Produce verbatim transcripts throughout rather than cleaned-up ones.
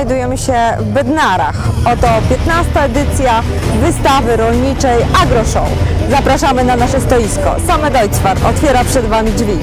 znajdujemy się w Bednarach. Oto piętnasta edycja wystawy rolniczej Agro Show. Zapraszamy na nasze stoisko. Same Deutz-Fahr otwiera przed Wami drzwi.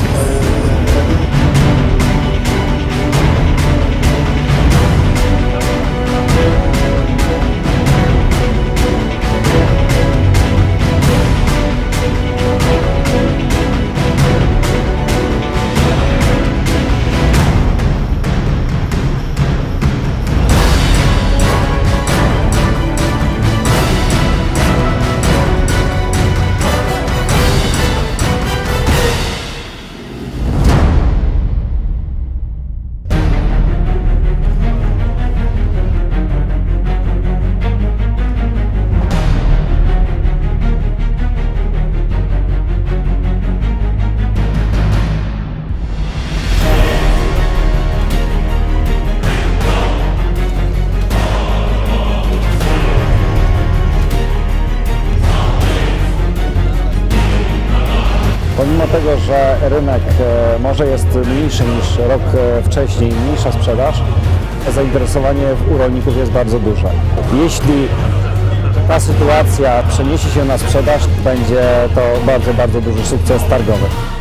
Pomimo tego, że rynek może jest mniejszy niż rok wcześniej, mniejsza sprzedaż, zainteresowanie u rolników jest bardzo duże. Jeśli ta sytuacja przeniesie się na sprzedaż, będzie to bardzo, bardzo duży sukces targowy.